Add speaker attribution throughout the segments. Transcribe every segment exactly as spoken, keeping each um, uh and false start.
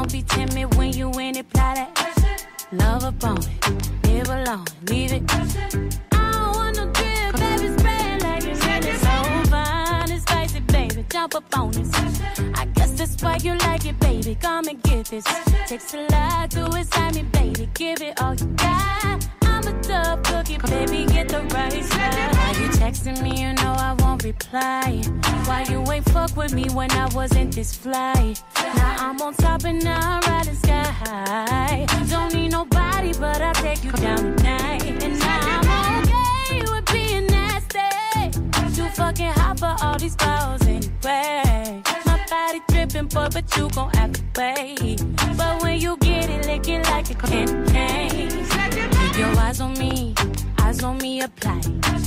Speaker 1: don't be timid when you in it, apply that. Love up on it, live alone, leave it. I don't want no drip, baby, spread like it's really so fine and spicy, baby. Jump up on this. I guess that's why you like it, baby. Come and get this. Takes a lot to excite me, baby. Give it all you got. I'm a tough cookie, baby. Get the right side. Why you texting me? You know I won't reply. Why you ain't fuck with me when I wasn't this fly? Now I'm on top and now I'm riding sky high. Don't need nobody, but I'll take you down tonight. And now I'm okay with being nasty. Too fucking hot for all these girls anyway. My body dripping, boy, but you gon' have to wait. But when you get it, lick it like a candy cane. Keep your eyes on me, eyes on me, apply.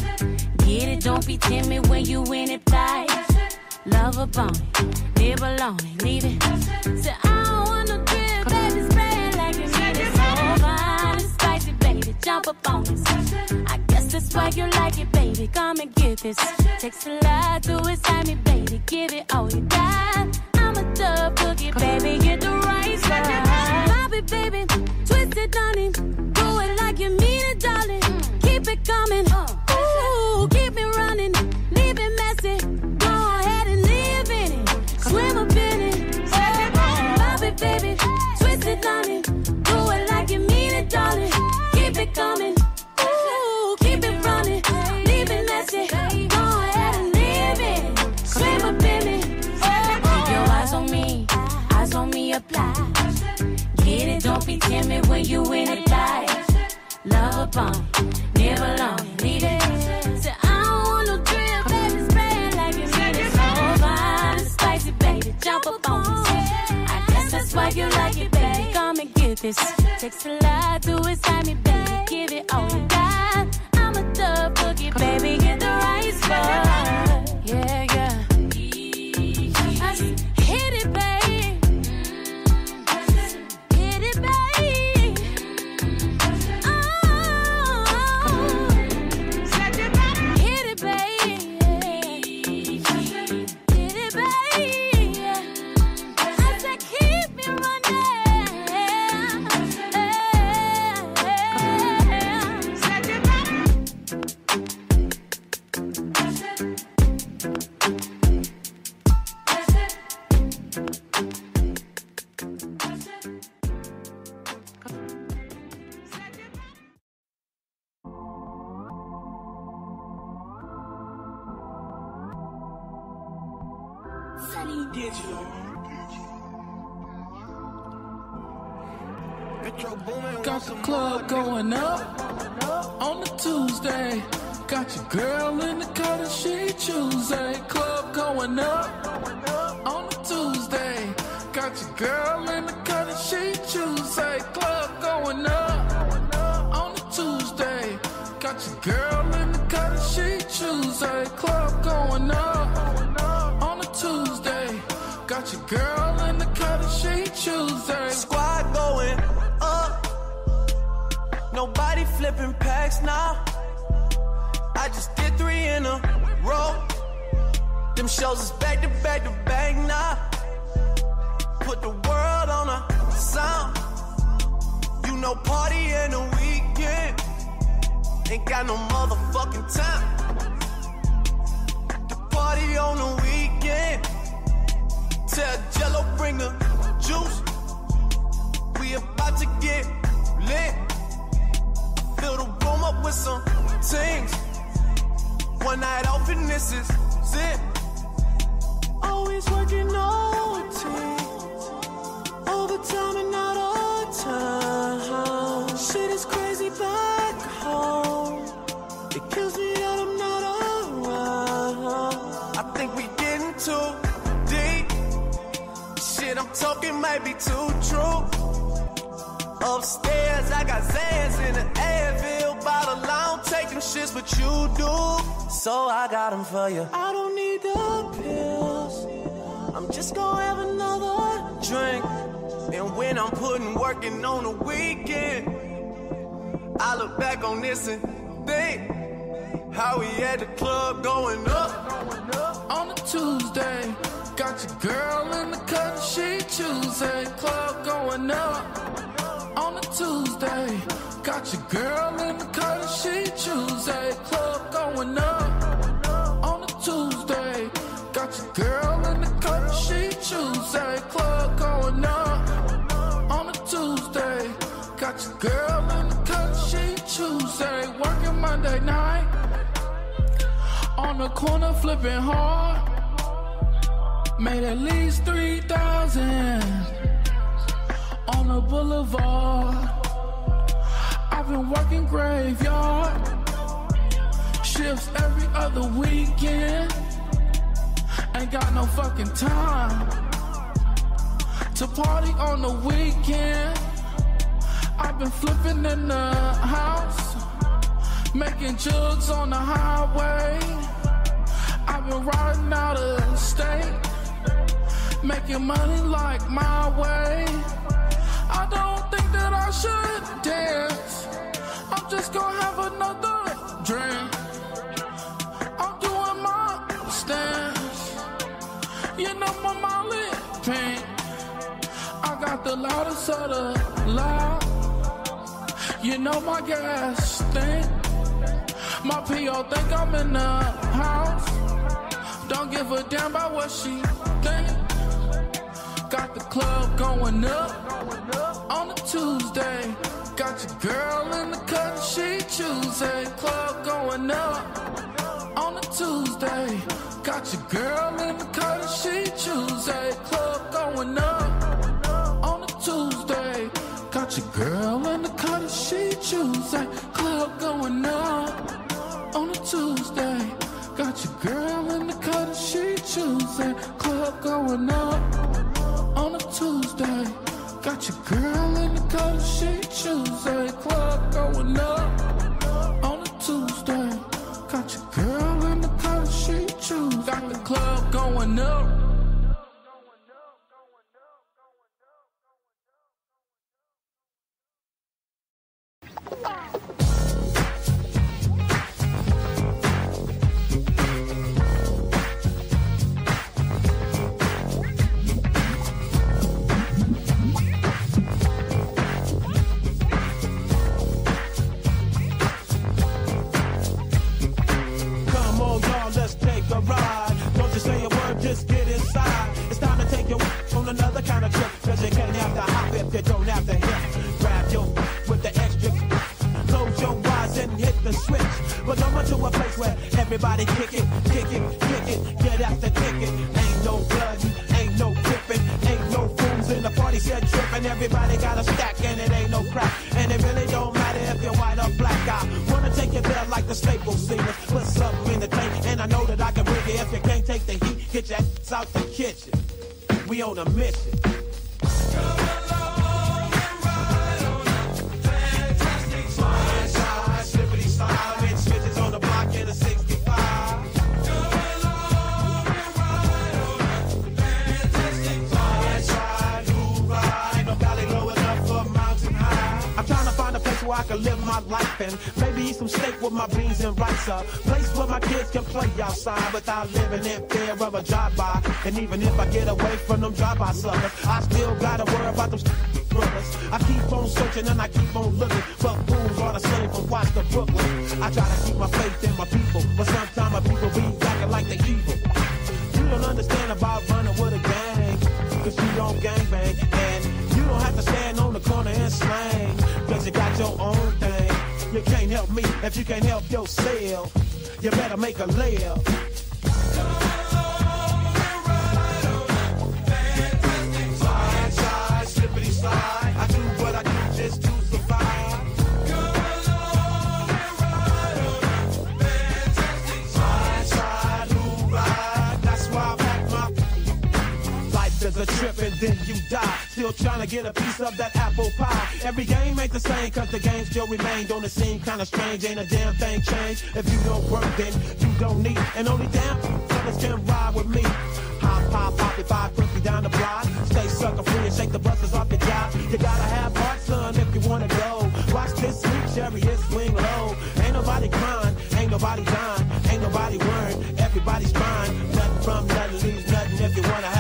Speaker 1: Get it, don't be timid when you in it, fly. Love up on it, live alone and leave it. Say I don't want no drip, baby, spread like you need it. So fine and spicy, baby, jump up on this. I guess that's why you like it, baby. Come and get this. Takes a lot to excite me, baby. Give it all you got. I'm a tough cookie, baby. Get the right side. Pop it, baby. Twist it, honey. Do it like you mean it, darling. Keep it coming. Ooh, keep it running. Leave it messy. Go ahead and live in it. Swim up in it. Oh, pop it, baby. Twist it, honey. Do it like you mean it, darling. Keep it coming. Ooh, keep it running. Leave it messy. Go ahead and live in it. Swim up in it. Keep your eyes on me. Eyes on me, apply. Get it, don't be timid when you in it, die. Love upon it, live alone, leave it. Say I don't want no drip, baby, spread like you need it. So fine and spicy, baby, jump up on this. I guess that's why you like it, baby. Come and get this. Takes a lot to excite me, baby. Give it all you got. I'm a tough cookie, baby. Get the right spot. Yeah, yeah. I just hit it, baby. Hit it, baby. Oh, hit it, baby. Hit it, baby. I said keep me running.
Speaker 2: Got the club going up on the Tuesday. Got your girl in the car that she Tuesday. Club going up on the Tuesday. Got your girl in the car that she Tuesday. Club going up on the Tuesday. Got your girl in the car that she Tuesday. Club going up on a Tuesday. Got your girl in the car that she Tuesday.
Speaker 3: Squad going up. Nobody flipping packs now. I just did three in a row. Them shows is back to back to back now. Put the world on a sound. You know party in the weekend. Ain't got no motherfucking time. The party on the weekend. Tell Jello bring the juice. We about to get lit. Fill the room up with some things. One night off and this is it. Always working O T. Overtime and out of time. Shit is crazy back home. It kills me that I'm not around. I think we getting too deep. Shit I'm talking might be too true. Upstairs I got Zans in the Advil bottle. I don't take them shits, but you do. So I got them for you. I don't need the pills. I'm just gonna have another drink. And when I'm putting working on the weekend, I look back on this and think how we at the club going up
Speaker 2: on a Tuesday. got your girl in the cut, she Tuesday, club going up on a Tuesday. Got your girl in the cut, she Tuesday, club going up on a Tuesday. Got your girl in the cut, she Tuesday, club going up on a Tuesday. Got your girl in the cut, she Tuesday, working Monday night on the corner flipping hard. Made at least three thousand on the boulevard. I've been working graveyard shifts every other weekend. Ain't got no fucking time to party on the weekend. I've been flipping in the house, making jugs on the highway. I've been riding out of state, making money like my way. I don't think that I should dance. I'm just gonna have another drink. I'm doing my stance. You know my Molly pink. I got the loudest of the loud. You know my gas stink. My P O think I'm in the house. Don't give a damn about what she think. Got the club going up on a Tuesday. Got your girl in the cut, she Tuesday. Club going up on a Tuesday. Got your girl in the cut, she Tuesday. Club going up on a Tuesday. Got your girl in the cut, she Tuesday. Club going up on a Tuesday. Got your girl in the cut, she Tuesday. Club going up on a Tuesday. Got your girl in the cut, she Tuesday. Club going up on a Tuesday. Got your girl in the cut, she Tuesday. Got the club going up.
Speaker 4: Everybody kick it, kick it, kick it, get after kick it. Ain't no blood, ain't no gripping, ain't no fools in the party set tripping. Everybody got a stack and it ain't no crap. And it really don't matter if you're white or black. I wanna take you there like the Staples singers. Put something in the tank and I know that I can bring it. If you can't take the heat, get your ass out the kitchen. We on a mission. I can live my life and maybe eat some steak with my beans and rice. A place where my kids can play outside without living in fear of a drive-by. And even if I get away from them drive-by suckers, I still gotta worry about them brothers. I keep on searching and I keep on looking, but fools are the same from Watts to Brooklyn. I try to keep my faith in my people, but sometimes my people be acting like they evil. You don't understand about running with a gang, cause you don't gangbang. And you don't have to stand on the corner and slang, cause you got your own thing. You can't help me if you can't help yourself. You better make a layup. Slide, slippity slide. I do what I do just to survive. Slide, slide, move, ride. That's why I pack my life is a trip and then you die. Still trying to get a piece of that apple pie. Every game ain't the same cause the game still remain. Don't it seem kinda strange? Ain't a damn thing changed. If you don't work then you don't need. And only damn brothers can ride with me. Hop, hop, poppy, five fifty down the block. Stay sucker free and shake the busters off your job. You gotta have heart, son, if you wanna go. Watch this sweet chariot swing low. Ain't nobody crying, ain't nobody dying, ain't nobody worrying. Everybody's trying. Nothing from nothing leaves nothing if you wanna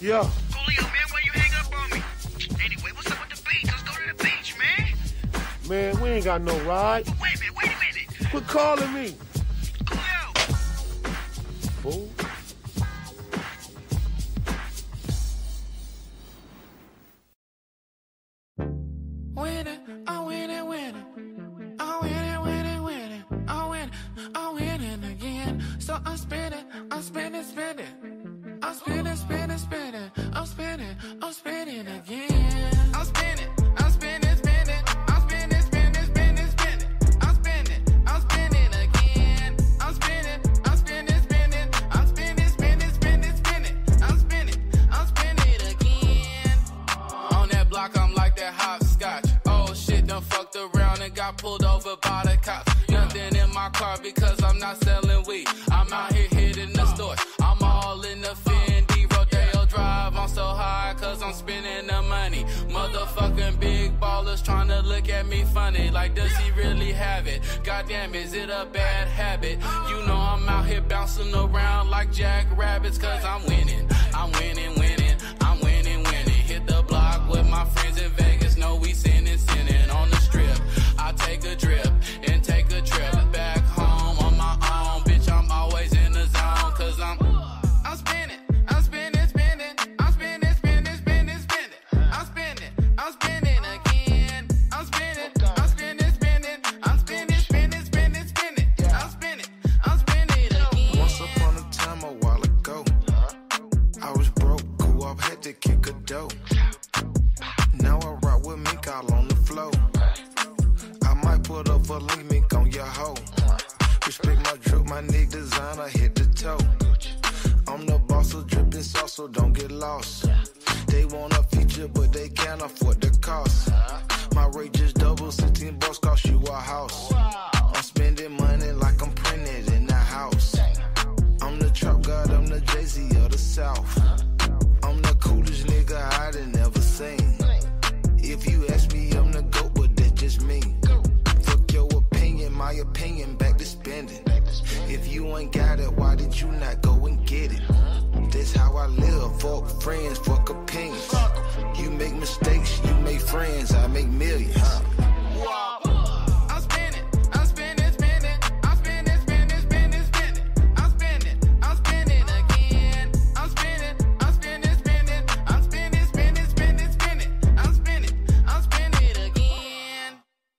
Speaker 5: Yeah.
Speaker 6: Coolio, man, why you hang up on me? Anyway, what's up with the beach? Let's go to the beach, man.
Speaker 5: Man, we ain't got no ride.
Speaker 6: Wait a minute, wait a minute.
Speaker 5: Quit calling me.
Speaker 6: Coolio.
Speaker 5: Fool.
Speaker 2: Winning, I'm winning, winning. I'm winning, winning, winning. I'm winning, I'm winning again. So I'm spinning, I'm spinning, spinning. I'm spinning, spinning, spinning. I'm spinning, I'm spinning again. I'm spinning, I'm spinning, spinning. I'm spinning, spinning, spinning, spinning. I'm spinning, I'm spinning again. I'm spinning, I'm spinning, spinning. I'm spinning, spinning, spinning, spinning. I'm spinning, I'm spinning again. On that block, I'm like that hopscotch. Oh shit, done fucked around and got pulled over by the cops. Nothing in my car because I'm not selling weed. I'm out here hitting the stores. I'm all in the Fendi Rodeo Drive. I'm so high cause I'm spending the money. Motherfucking big ballers trying to look at me funny. Like, does he really have it? Goddamn, is it a bad habit? You know I'm out here bouncing around like jackrabbits cause I'm winning. I'm winning, winning. I'm winning, winning. Hit the block with my friends in Vegas. No, we sinning, sinning on the strip. I take a drip and take a trip back home on my own. Bitch, I'm always in the zone cause I'm I'm spinning, I'm spinning, spinning. I'm spinning, spinning, spinning, spinning. I'm spinning, I'm spinning again. I'm spinning, I'm spinning, spinning. I'm spinning, spinning, spinning, spinning. I'm spinning, I'm spinning again.
Speaker 7: Once upon a time, a while ago, I was broke, grew up, had to kick a dough. Now I rock with mink all on the floor. I might put up a link mink on your hoe. Respect my drip, my nigga designer, hit the toe. I'm the boss of dripping sauce, so don't get lost. They want a feature, but they can't afford the cost. My rate just double, sixteen bucks cost you a house. I'm spending money like I'm printed in the house. I'm the trap god, I'm the Jay-Z of the South. I'm the coolest nigga I done ever seen. If you ask me, I'm the GOAT, but that's just me. Fuck your opinion, my opinion, back to spending. If you ain't got it, why did you not go and get it? That's how I live, fuck friends, fuck opinions. You make mistakes, you make friends, I make millions.
Speaker 2: I'm spinning, I'm spinning, spinning. I'm spinning, spinning, spinning, spinning. I'm spinning, I'm spinning again. I'm spinning, I'm spinning, spinning. I'm spinning, spinning, spinning, spinning. I'm spinning, I'm spinning again.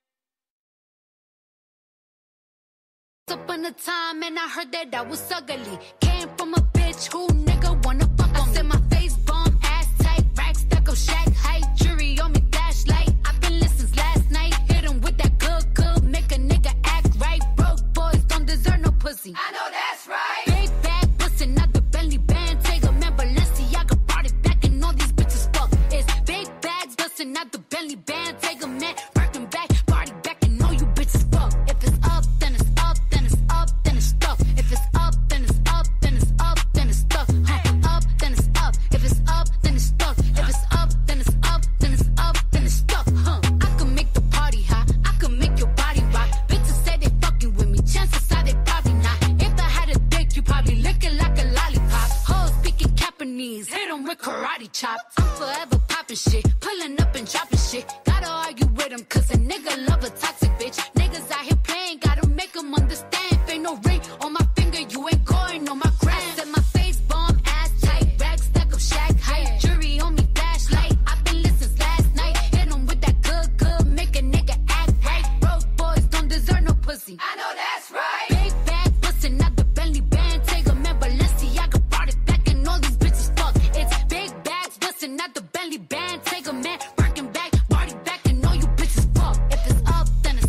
Speaker 1: Up on the time and I heard that I was ugly. Came from a bitch who nigga wanna fuck on me. I said my face bomb, ass tight, rack stack of shack height, jury on me flashlight. I've been listening since last night. Hit him with that good, good, make a nigga act right. Broke boys don't deserve no pussy. I know that's right. Big bag bustin' out the Bentley band. Take a man, Balenciaga brought it back and all these bitches fuck. It's big bags bustin' out the Bentley band. Take a man, working back, party back and all you bitches fuck. If it's up, then it's up, then it's up, then it's stuck. If it's up, then it's up, then it's up, then it's stuck. Huh. Up, then it's up. If it's up, then it's stuck. If it's up, then it's up, then it's up, then it's stuck. Huh. I can make the party hot. I can make your body rock. Bitches say they fucking with me. Chances are they probably not. If I had a dick, you probably lick it like a lollipop. Hoes speaking Japanese, hit 'em with karate chop. I'm forever popping shit, pulling up and dropping shit. Gotta argue with 'em cause a nigga love a toxic bitch. Niggas out here playing, gotta make 'em understand. If ain't no ring on my finger, you ain't going on my gram. I said my face bomb, ass tight, rag stack of shack height, jury on me flashlight. I've been listening since last night. Hit 'em with that good, good, make a nigga act right. Broke boys don't deserve no pussy. I know that's right. Big bag bustin' out the Bentley band. Take a man, Balenciaga brought it back and all these bitches fuck. It's big bags bustin' out the Bentley band. Take a man, working back, party back and all you bitches fuck. If it's up, then it's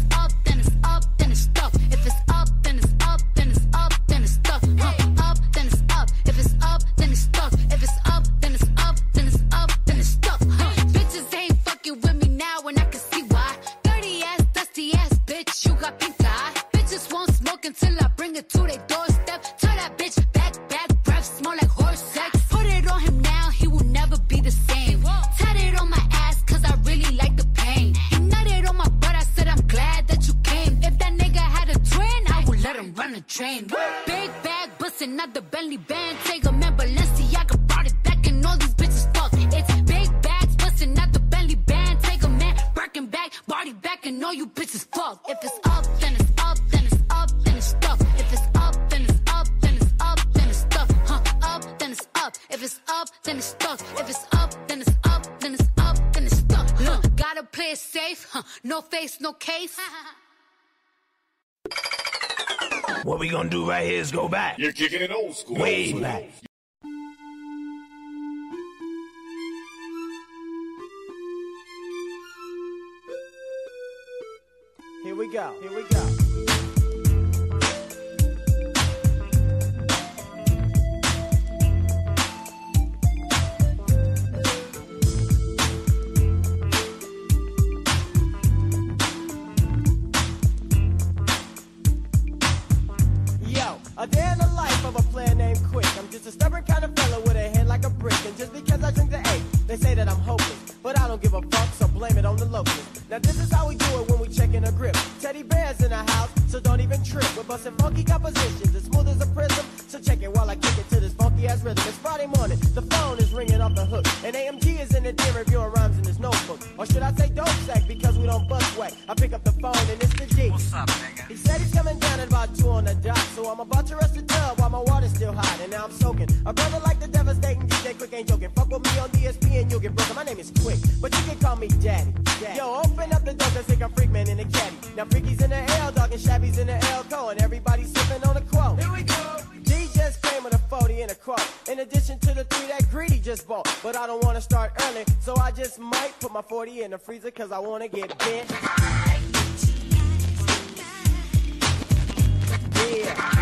Speaker 1: it's up, then it's stuck. If it's up, then it's up, then it's up, then it's stuck. Huh. Gotta play it safe, huh? No face, no case.
Speaker 8: What we gonna do right here is go back.
Speaker 9: You're kicking it old school.
Speaker 8: Way
Speaker 9: old school.
Speaker 8: back.
Speaker 4: Here we go, here we go. Yo, a day in the life of a player named Quick. I'm just a stubborn kind of fella with a head like a brick. And just because I drink the eight, they say that I'm hopeless. But I don't give a fuck, so blame it on the locals. Now this is how we do it when we check in a grip. Teddy bears in the house, so don't even trip. We're busting funky compositions, as smooth as a prism. So check it while I kick it to this funky ass rhythm. It's Friday morning, the phone is ringing off the hook. And A M G is in the den reviewing rhymes in his notebook. Or should I say dope sack, because we don't bust whack. I pick up the phone and it's the G.
Speaker 6: What's up, nigga?
Speaker 4: He said he's coming down at about two on the dot. So I'm about to rush the tub while my water's still hot. And now I'm soaking. A brother like the devastating D J Quick ain't joking. Fuck with me on D S P and you'll get broken. My name is Quick, but you can call me Daddy. Daddy. Yo, open up the door, cause think I'm Freakman in the caddy. Now Freaky's in the L, dog, and Shabby's in the L Co. And everybody's sipping on a quote. Here we go. D just came with a forty and a quote. In addition to the three that Greedy just bought. But I don't wanna start early, so I just might put my forty in the freezer, cause I wanna get bent. Yeah.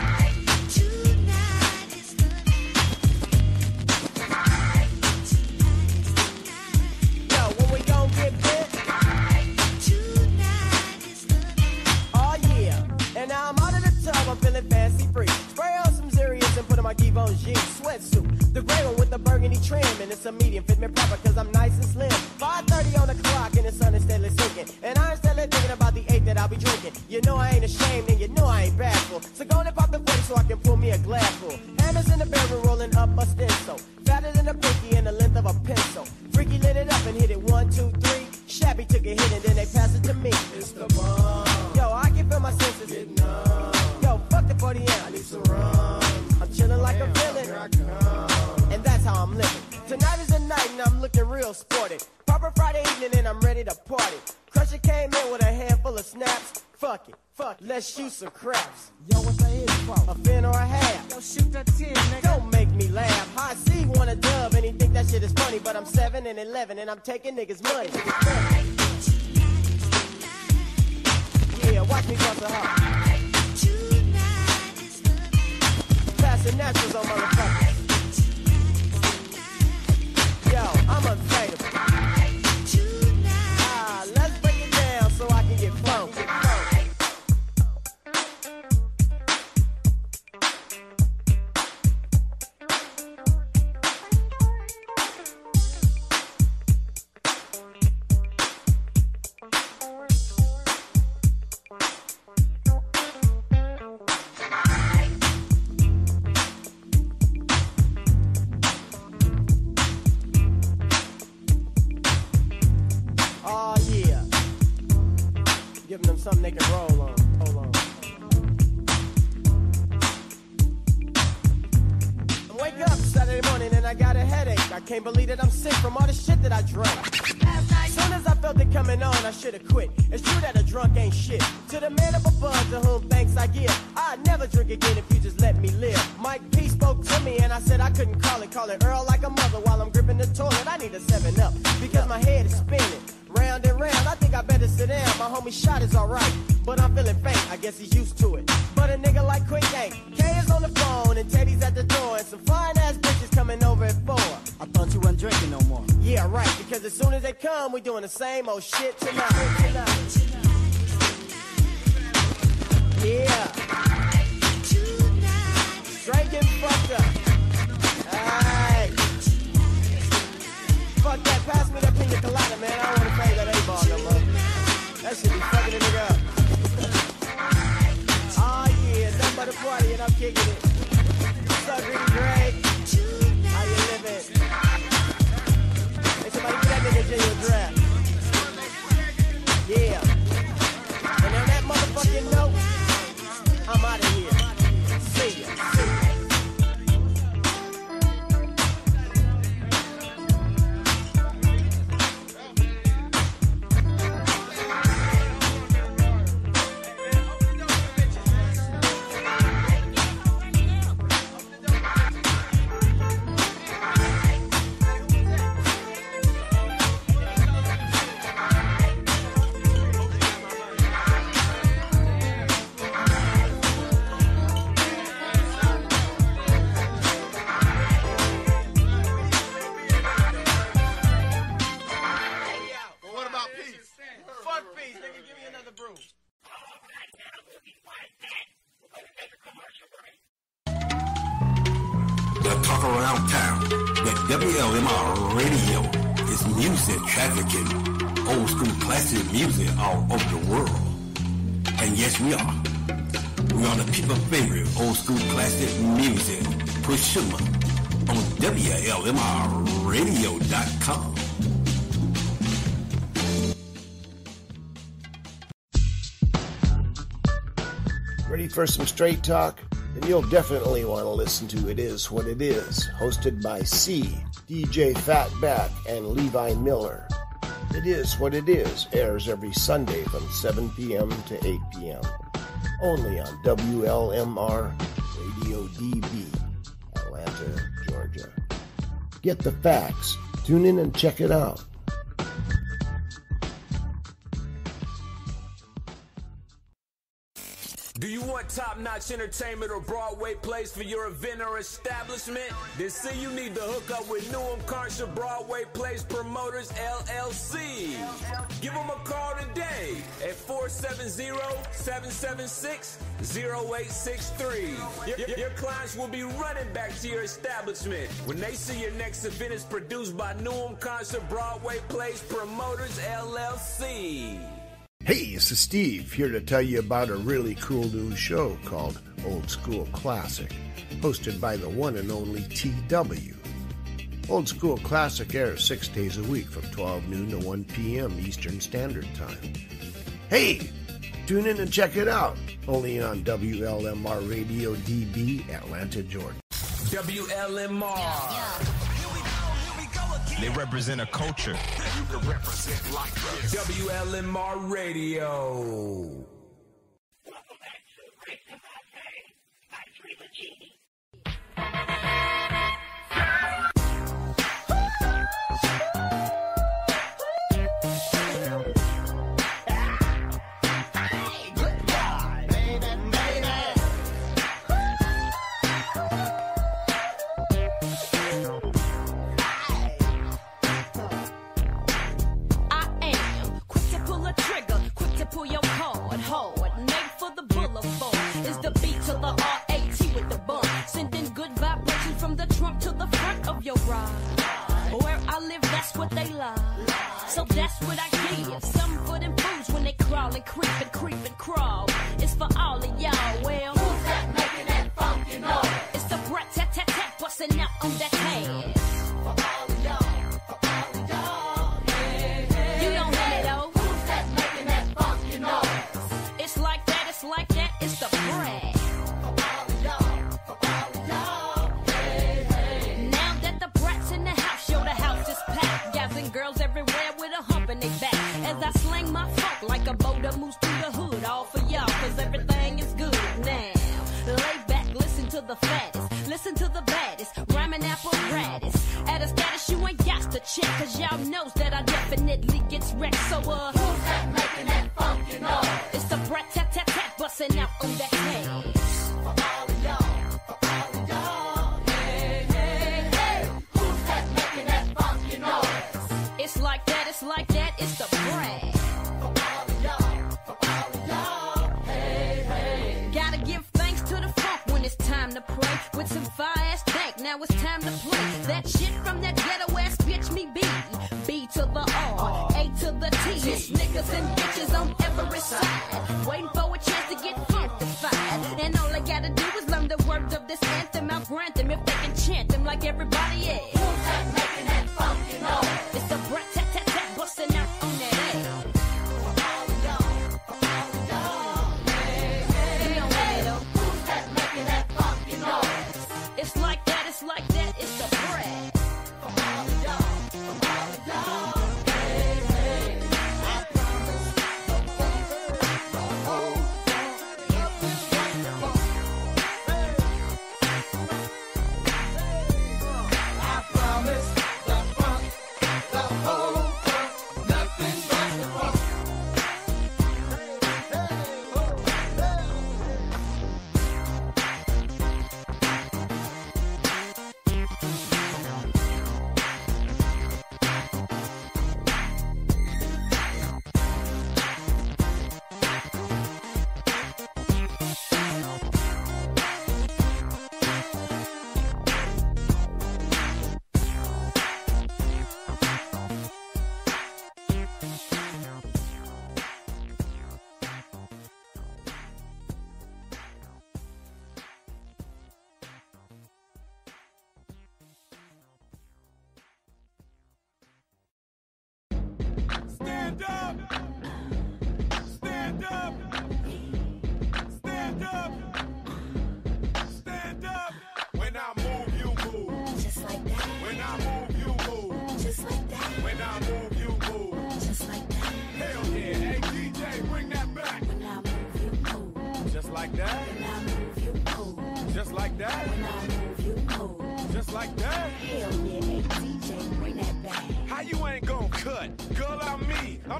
Speaker 4: I'm feeling fancy free. Spray on some Zerius and put on my Givenchy sweatsuit. The gray one with the burgundy trim. And it's a medium, fit me proper cause I'm nice and slim. five thirty on the clock and the sun is steadily sinking. And I'm steadily thinking about the eight that I'll be drinking. You know I ain't ashamed and you know I ain't bashful. So go and pop the forty so I can pull me a glass full. Hammers in the barrel rolling up a stencil. Fatter than a pinky and the length of a pencil. Freaky lit it up and hit it one, two, three. Shabby took a hit and then they passed it to me. It's the bomb. Yo, I can feel my senses getting numb. Fuck the forty amp. I need some rum. I'm chillin' like Damn, a villain. Here I come. And that's how I'm living. Tonight is the night and I'm looking real sporty. Proper Friday evening and I'm ready to party. Crusher came in with a handful of snaps. Fuck it, fuck it. Let's shoot some craps. Yo, what's the hit for? A fin or a half? Yo, shoot that ten, nigga. Don't make me laugh. High C want a dub and he think that shit is funny. But I'm seven and eleven and I'm taking niggas' money. Yeah, watch me bust a hop. Passing naturals on motherfuckers. Yo, I'm unfadable. Ah, let's break it down so I can get funky. Giving them something they can roll on. Hold on. I wake up Saturday morning and I got a headache. I can't believe that I'm sick from all the shit that I drank. Soon as I felt it coming on, I should've quit. It's true that a drunk ain't shit. To the man up above, to whom thanks I give. I'd never drink again if you just let me live. Mike P spoke to me and I said I couldn't call it. Call it Earl like a mother while I'm gripping the toilet. I need a seven up because my head is spinning. Round and round, I think I better sit down. My homie shot is alright, but I'm feeling faint. I guess he's used to it. But a nigga like Quick ain't. K is on the phone and Teddy's at the door. And some fine ass bitches coming over at four.
Speaker 10: I thought you wasn't drinking no more.
Speaker 4: Yeah, right, because as soon as they come, we doing the same old shit tonight. tonight. Yeah. Straight getting fucked up. Alright. Fuck that, pass me that pina colada, man. I don't want to play that A-ball no more. That shit be fucking a nigga up. Oh yeah, nothing but a party and I'm kicking it. What's up, Greedy Greg? How you living? Hey, somebody get that nigga J your draft. Yeah. And on that motherfucking note, I'm
Speaker 9: W L M R Radio is music trafficking, old school classic music all over the world. And yes, we are. We are the people's favorite old school classic music, Pushuma, on W L M R radio dot com.
Speaker 11: Ready for some straight talk? Then you'll definitely want to listen to It Is What It Is, hosted by C, D J Fatback, and Levi Miller. It Is What It Is airs every Sunday from seven p.m. to eight p.m. only on W L M R Radio D B, Atlanta, Georgia. Get the facts. Tune in and check it out.
Speaker 12: Do you want top-notch entertainment or Broadway plays for your event or establishment? Then see you need to hook up with Newham Carter Broadway Plays Promoters, L L C. Give them a call today at four seven zero, seven seven six, zero eight six three. Your, your, your clients will be running back to your establishment when they see your next event is produced by Newham Carter Broadway Plays Promoters, L L C.
Speaker 11: Hey, this is Steve, here to tell you about a really cool new show called Old School Classic, hosted by the one and only T W. Old School Classic airs six days a week from twelve noon to one p.m. Eastern Standard Time. Hey, tune in and check it out, only on W L M R Radio D B, Atlanta, Georgia.
Speaker 12: W L M R. Yeah, yeah.
Speaker 13: They represent a culture.
Speaker 12: You can represent like this. W L M R Radio.
Speaker 1: So that's what I give. Something for them fools when they crawl and creep and creep and crawl. It's for all of y'all. Well, who's that making that funky noise? It's the brat tat tat tat busting out on that hand. For all of y'all, for all of y'all. Hey, hey, you don't hey. know. Who's that making that funky noise? It's like that, it's like that, it's the brat. For all of y'all, for all of y'all. Hey, hey. Now that the brat's in the house, yo, the house is packed. Guys and girls everywhere with a hump in their back. As I slang my funk like a boat that moves through the hood. All for y'all, cause everything is good now. Lay back, listen to the fattest, listen to the baddest, rhyming apparatus. At a status you ain't got to check, cause y'all knows that I definitely gets wrecked. So uh, who's that making that funky noise? It's the brat tat tat tat busting out on that head. For all of y'all, for all of y'all. Hey, hey, hey. Who's that making that funky noise? It's like that, it's like that, it's the brat. For all of y'all, for all of y'all. Hey, hey. Gotta give thanks to the funk when it's time to play. With some fire-ass dank, now it's time to play. That shit from that ghetto-ass bitch me B. B to the R, A to the T. It's niggas and bitches on every side, waiting for a chance to get funkified. And all I gotta do is learn the words of this anthem. I'll grant them if they can chant them like everybody else. Who's that making that funky noise? It's the brat tat tat tat busting out on that ass. For all of y'all, for all of y'all. Hey, hey, you don't hey. know. Who's that making that funky noise? It's like that, it's like that, it's the brat. For all of y'all, for all of y'all. Hey, hey. I promise.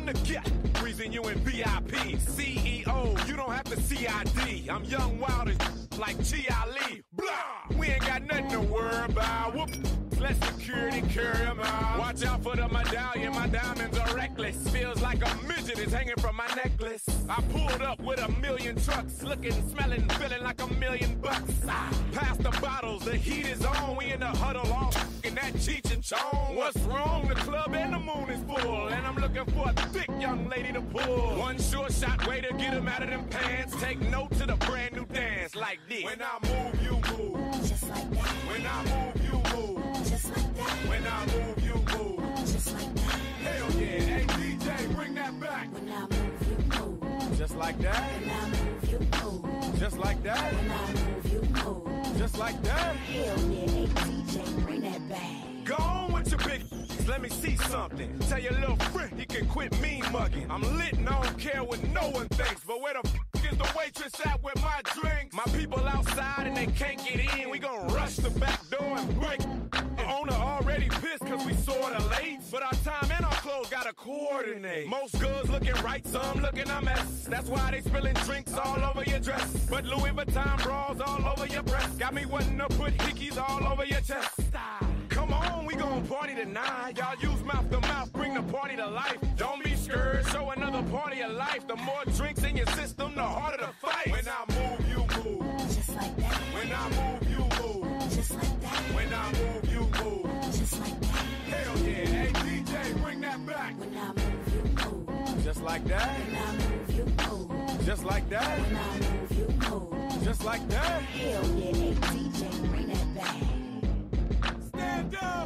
Speaker 14: from the get. Reason you in V I P. C E O, you don't have to C I D. I'm young, wild as like G Ali. Blah! We ain't got nothing to worry about. Whoop! Let security carry them out. Watch out for the medallion, my diamonds are reckless. Feels like a midget is hanging from my necklace. I pulled up with a million trucks, looking, smelling, feeling like a million bucks. Ah, pass the bottles, the heat is on. We in the huddle, all in that Cheech and Chong. What's wrong? The club and the moon is full, and I'm looking for a thick young lady to pull. One short shot way to get him out of them pants. Take note to the brand new dance like this. When I move, you move. Just like that. When I move, you move. Just like that. When I move, you move. Just like that. Hell yeah. Hey, D J, bring that back. When I move, you move. Just like that. When I move, you move. Just like that. When I move, you move. Just like that. Hell yeah. Hey, D J, bring that back. Go on with your big. Let me see something. Tell your little friend he can quit mean mugging. I'm lit and I don't care what no one thinks. But where the f is the waitress at with my drink? My people outside and they can't get in. We gon' rush the back door and break. The owner already pissed cause we sorta late. But our time and our clothes gotta coordinate. Most girls looking right, some looking a mess. That's why they spilling drinks all over your dress. But Louis Vuitton bras all over your breast. Got me wanting to put hickeys all over your chest. Come on, we gon' party tonight. Y'all use mouth to mouth, bring the party to life. Don't be scared, show another party of life. The more drinks in your system, the harder to fight. When I move, you move. Just like that. When I move, you move. Just like that. When I move, you move. Just like that. Hell yeah. Hey, D J, bring that back. When I move, you move. Just like that. When I move, you move. Just like that. When I move, you move. Just like that. Hell yeah. Hey, D J, bring that back. Stand up!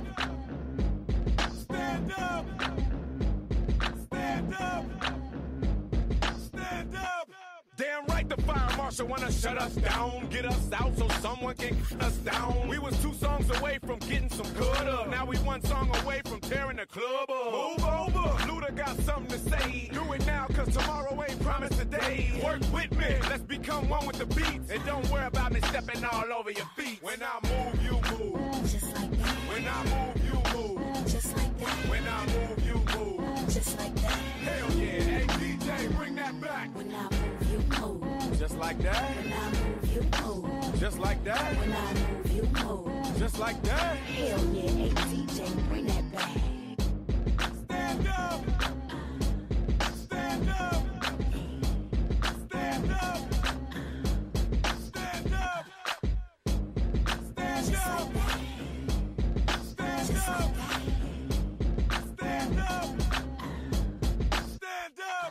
Speaker 14: Stand up! Stand up! Stand up! Damn right the fire marshal wanna shut us down. Get us out so someone can cut us down. We was two songs away from getting some good up. Now we one song away from tearing the club up. Move over! Luda got something to say. Do it now cause tomorrow ain't promised today. Work with me, let's become one with the beats. And don't worry about me stepping all over your feet. When I move, you move. Just like that. When I move, you move. Just like that. When I move, you move. Just like that. Hell yeah. Hey, D J, bring that back. When I move, you move. Just like that. When I move, you move. Just like that. When I move, you move. Just like that. Hell yeah. Hey, D J, bring that back. Stand up. Stand up. Stand up. Stand up. Stand up. Stand up. Stand up. Stand up.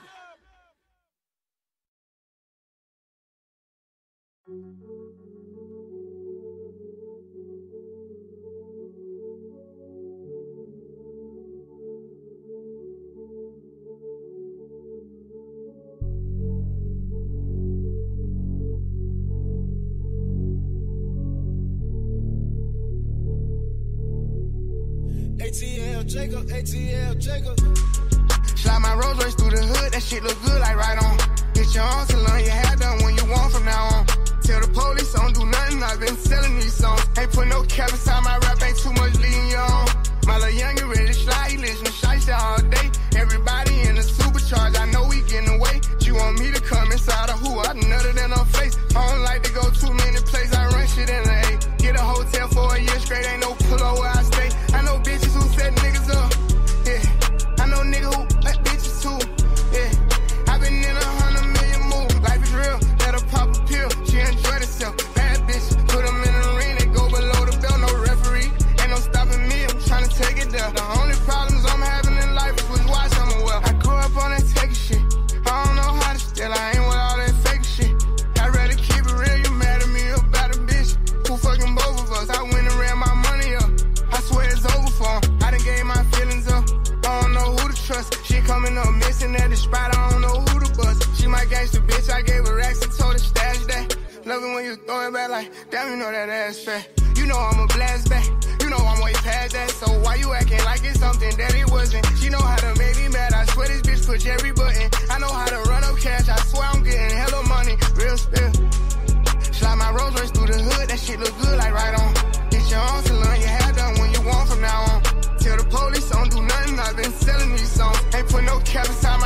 Speaker 3: A T L Jacob, A T L Jacob.
Speaker 15: Slide my Rolls Royce through the hood, that shit look good like right on. Get your own salon, your hair done when you want from now on. Tell the police I don't do nothing, I've been selling these songs. Ain't put no cap inside my rap, ain't too much leading you on. My little youngin' ready to slide, he listen to Shiesty all day. Everybody in the supercharge, I know we getting away. She want me to come inside of who, I nutted in her face. I don't like to go too many places, I run shit in the A. Get a hotel for a year straight, ain't no pull up where I stay. I know bitches who set niggas up, yeah. I know niggas who let bitches too, yeah. I been in a hundred million moves, life is real, let her pop a pill, she enjoyed herself. Bad bitch, put them in the ring, they go below the belt, no referee. Ain't no stopping me, I'm trying to take it down. The only problems I'm having in life is with watch I'm well. I grew up on that taking shit, I don't know how to steal, I ain't with all that fake shit. I'd rather keep it real, you mad at me about a bitch who fucking both of us. I went and ran my money up, I swear it's over for him. I done gave my feelings up, I don't know who to trust. She coming up missing at the spot, I don't know who to bust. She my gangster bitch, I gave her racks and told her stash that. Love it when you throw it back like, damn, you know that ass fat. You know I'm a blast back, you know I'm way past that. So why you acting like it's something that it wasn't? She know how to make me mad, I swear this bitch push every button. I know how to run up cash, I swear I'm getting hella money, real spill. Slide my Rolls Royce through the hood, that shit look good like right on. Get your own salon, your hair done when you want from now on. Tell the police I don't do nothing, I've been selling these songs. Ain't put no cap inside my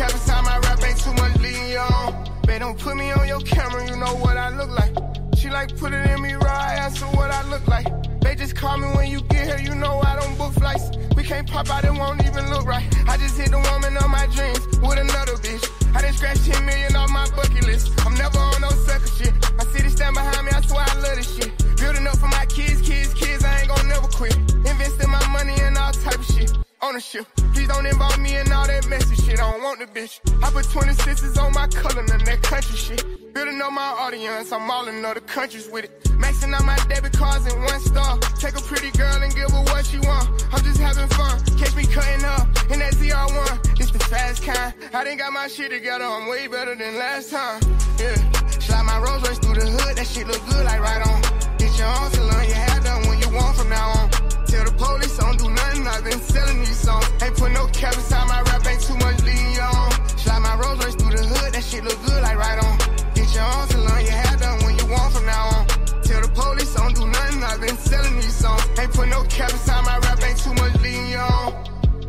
Speaker 15: cap inside my rap, ain't too much leading on. Babe, don't put me on your camera, you know what I look like. She like, put it in me raw, I answer what I look like. They just call me when you get here, you know I don't book flights. We can't pop out, it won't even look right. I just hit the woman of my dreams with another bitch. I done scratched ten million off my bucket list. I'm never on no sucker shit. My city stand behind me, I swear I love this shit. Building up for my kids, kids, kids, I ain't gon' never quit. Investing my money in all type of shit. Ownership, please don't involve me in all that messy shit. I don't want the bitch. I put twenty-sixes on my color and that country shit. Building up my audience, I'm all in other countries with it. Maxing out my debit cards in one star. Take a pretty girl and give her what she want. I'm just having fun. Catch me cutting up in that Z R one. It's the fast kind. I done got my shit together. I'm way better than last time. Yeah. Slide my Rolls Royce through the hood. That shit look good like right on. Get your own salon. Your hair done when you want from now on. Tell the police I don't do nothing. I've been selling these songs. Ain't put no cap inside my rap. Ain't too much leading you on. Slide my Rolls Royce through the hood. That shit look good like right on. Get your own salon. Your hair done when you want from now on. Tell the police I don't do nothing, I've been selling these songs. Ain't put no cap inside my rap, ain't too much leading you on.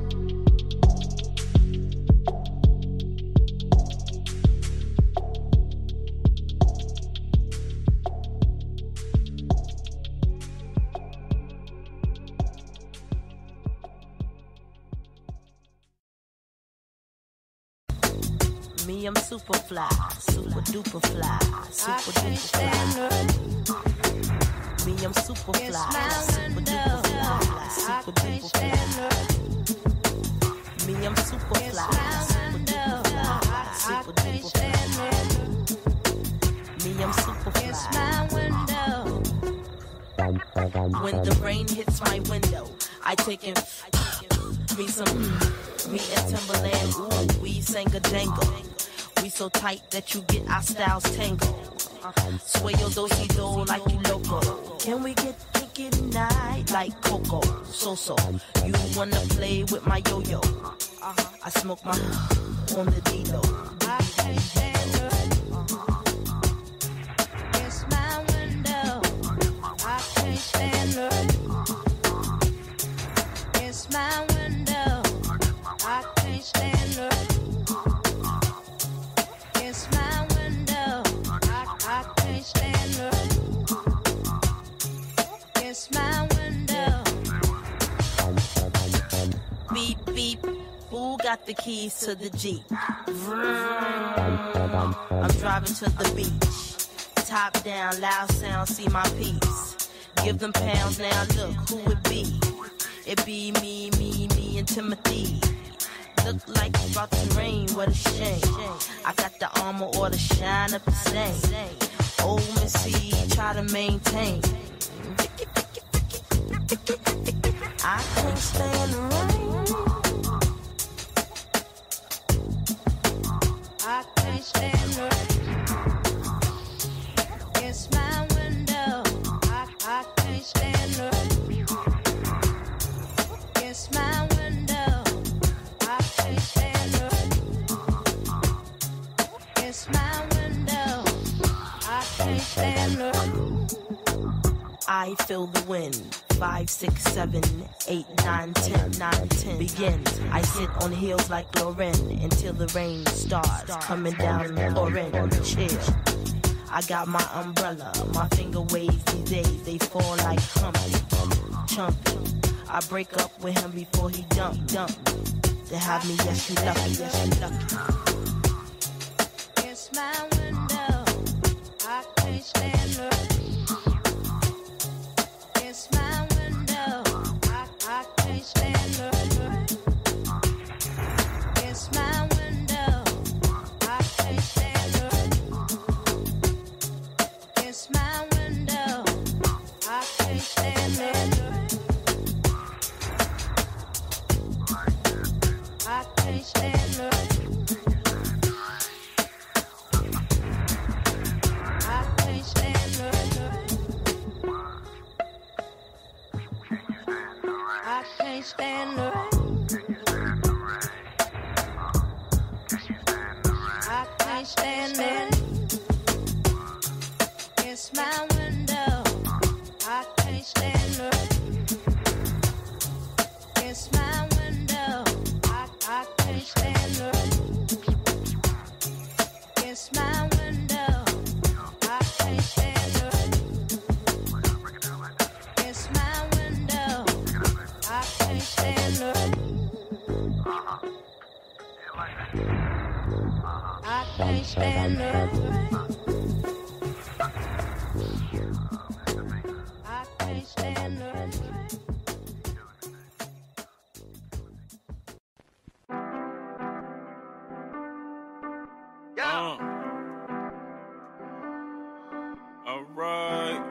Speaker 16: Me, I'm super fly, super duper fly, super duper fly. Me, I'm super fly, super duper fly, super duper fly. Me, I'm super fly, super duper fly, super duper fly. Me, I'm super fly. When the rain hits my window, I take in me some, me and Timberland, ooh, we sang a jangle. We so tight that you get our styles tangled. Sway your do-si-do like you loco. Can we get kinky tonight like Coco? So-so, you wanna play with my yo-yo? I smoke my on the D-Lo. I can't stand it. It's my window. I can't stand it. It's my window. I can't stand it. It's my window. I, I can't stand it. It's my window. Beep, beep. Who got the keys to the Jeep? Vroom. I'm driving to the beach. Top down, loud sound, see my piece. Give them pounds now, look who it be. It be me, me, me, and Timothy. Look like it's about to rain, what a shame. I got the armor or the shine up the same. Old Missy, try to maintain. I can't stand the rain. I can't stand the rain. It's my window. I, I can't stand the rain. It's my window. I can't stand the rain. It's my window. I can't stand the rain. I feel the wind. Five, six, seven, eight, nine, ten, nine, ten. Begin. I sit on hills like Lauren until the rain starts coming down. Lauren, chill. I got my umbrella. My finger waves these days. They fall like Humpty, Chumpy. I break up with him before he dump, dump. To have me, yes, you lucky, yes, you lucky. It's my window. I can't stand the It's my window. I, I can't stand the It's my window. I can't stand the It's my window. I can't stand the I can't stand the I can't stand the I can't stand the I can't stand it. It's my window. I can't stand it. It's my window. I, I can't stand it. I can't stand the rain. I can't stand the rain.
Speaker 17: Uh, all right.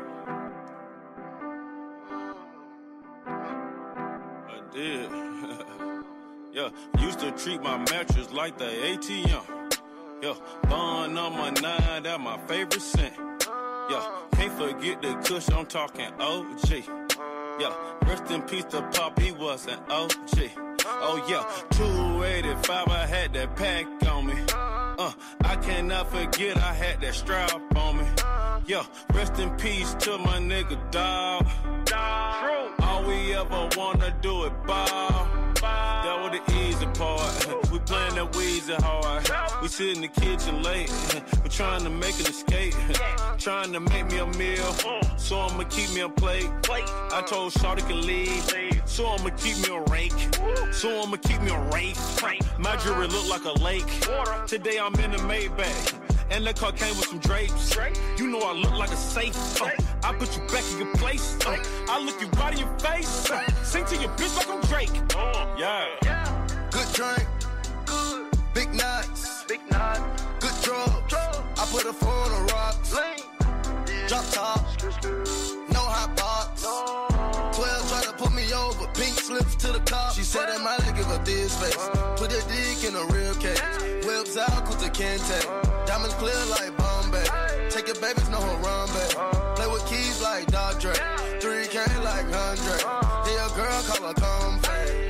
Speaker 17: I did. Yeah, used to treat my mattress like the A T M. Yeah, bun number nine, that my favorite scent. Yeah, can't forget the kush, I'm talking O G. Yeah, rest in peace to Pop, he was an O G. Oh yeah, two eighty-five, I had that pack on me. Uh, I cannot forget I had that strap on me. Yeah, rest in peace to my nigga dog. All we ever wanna do is ball. That was the easy part. We playing that Weezy hard. We sit in the kitchen late. We trying to make an escape. Trying to make me a meal. So I'ma keep me a plate. I told Shawty can leave. So I'ma keep me a rake. So I'ma keep me a rake. My jewelry look like a lake. Today I'm in the Maybach. And the car came with some drapes. You know I look like a safe. Uh, I put you back in your place. Uh, I look you right in your face. Uh, sing to your bitch like I'm Drake. Uh, yeah.
Speaker 15: Good drink. Good. Big nuts. Big nuts. Good drugs. Drugs. I put a four on the rocks. Yeah. Drop top. No hot box. No. twelve try to put me over. Pink slips to the cop. She said that my leg give her this face. Put a dick in a real case. Whips out cause it can't take. Diamonds clear like Bombay. Take your babies, no Harambe. Play with keys like Dr. Dre. three K like Andre. Hear a girl call her comfy.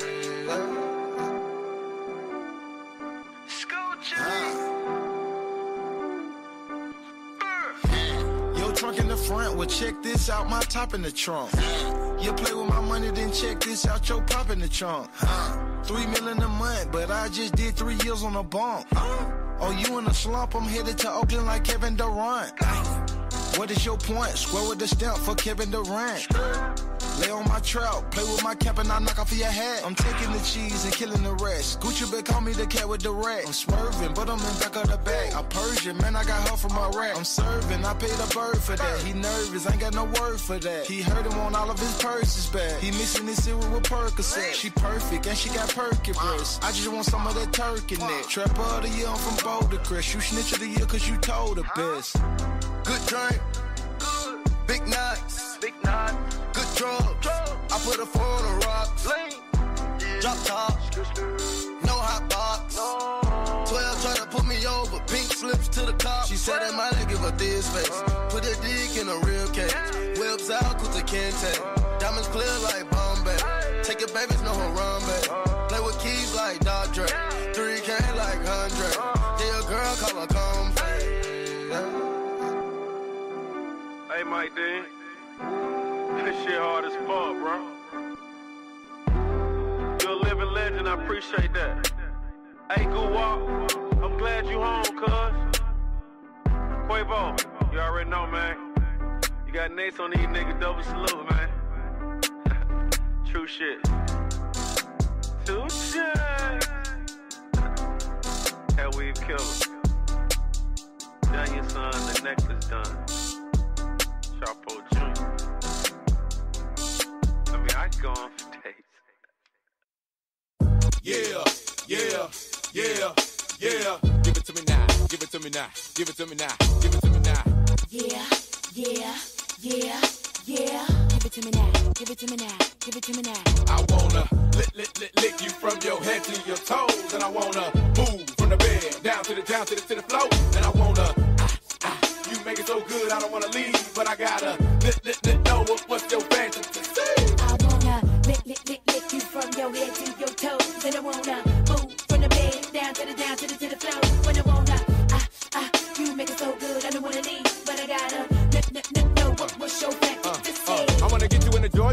Speaker 15: Yo, trunk in the front. Well, check this out. My top in the trunk. You play with my money, then check this out. Your pop in the trunk. Three million a month, but I just did three years on a bump. Oh, you in a slump? I'm headed to Oakland like Kevin Durant. What is your point? Square with the stamp for Kevin Durant. Lay on my trout, play with my cap and I knock off your hat. I'm taking the cheese and killing the rest. Gucci bitch call me the cat with the rat. I'm swerving, but I'm in back of the bag. I Persian, man, I got her from Iraq. I'm serving, I paid a bird for that. He nervous, ain't got no word for that. He heard him on all of his purses back. He missing his cereal with Percocet. She perfect and she got perky breasts. I just want some of that turkey neck. Trapper of the year, I'm from Boulder Crest. You snitch of the year cause you told the best. Good drink. Good. Big nuts. Big nuts. Good drugs. Drugs. I put a four on the rocks. Yeah. Drop top. No hot box. No. twelve try to put me over. Pink slips to the cop. She said that my leg give her this face. Put a dick in a real case. Whips out cause it can't take. Diamonds clear like Bombay. Take your babies, no Harambe. Play with keys like Dr. Dre. three K like Andre. Yeah, a girl call her comfy.
Speaker 17: Hey, Mike Dean. This shit hard as fuck, bro. You're a living legend, I appreciate that. Hey, good walk. I'm glad you home, cuz. Quavo, you already know, man. You got Nates on these niggas, double salute, man. True shit. Touche. Hell, we've killed. Done your son, the necklace done. Chapo Junior I mean, I can go on for days.
Speaker 14: Yeah, yeah, yeah, yeah. Give it to me now, give it to me now, give it to me now, give it to me now.
Speaker 1: Yeah, yeah, yeah, yeah. Give it to me now, give it to me now, give it to me now.
Speaker 14: I wanna lick, lick, lick, lick you from your head to your toes, and I wanna move from the bed down to the down to the to the floor, and I wanna. You make it so good, I don't wanna leave, but I gotta let, let, let know what, what's your fantasy.
Speaker 1: I wanna lick, lick, lick, lick you from your head to your toes, and I wanna move from the bed down to the down to the to the floor. When I wanna, ah ah, you make it so good, I don't wanna leave, but I gotta let, let, let know what, what's your fantasy.
Speaker 14: Uh, uh, I wanna get you in the Georgia Dome.